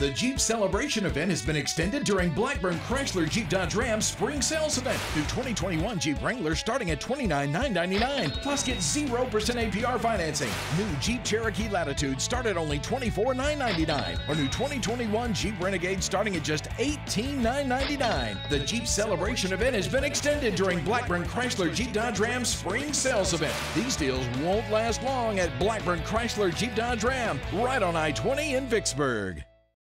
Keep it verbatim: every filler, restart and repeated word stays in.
The Jeep Celebration event has been extended during Blackburn Chrysler Jeep Dodge Ram Spring Sales Event. New twenty twenty-one Jeep Wrangler starting at twenty-nine thousand nine hundred ninety-nine dollars. Plus get zero percent A P R financing. New Jeep Cherokee Latitude start at only twenty-four thousand nine hundred ninety-nine dollars. Or new twenty twenty-one Jeep Renegade starting at just eighteen thousand nine hundred ninety-nine dollars. The Jeep Celebration event has been extended during Blackburn Chrysler Jeep Dodge Ram Spring Sales Event. These deals won't last long at Blackburn Chrysler Jeep Dodge Ram, right on I twenty in Vicksburg.